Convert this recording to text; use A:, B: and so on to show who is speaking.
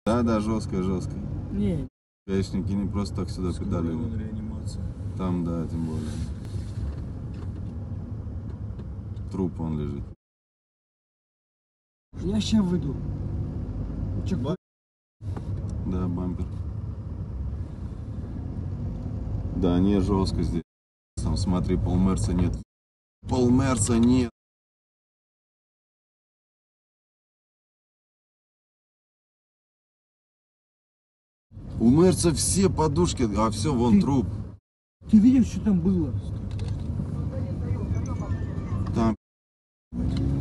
A: Да, жесткая, жесткая.
B: Не.
A: Гаишники не просто так сюда педалили. Там, да, тем более. Труп он лежит.
B: Я сейчас выйду.
A: Да, бампер. Да, не жестко здесь. Там, смотри, полмерца нет. Полмерца нет. У мерца все подушки, а все, вон труп.
B: Ты видел, что там было?
A: Там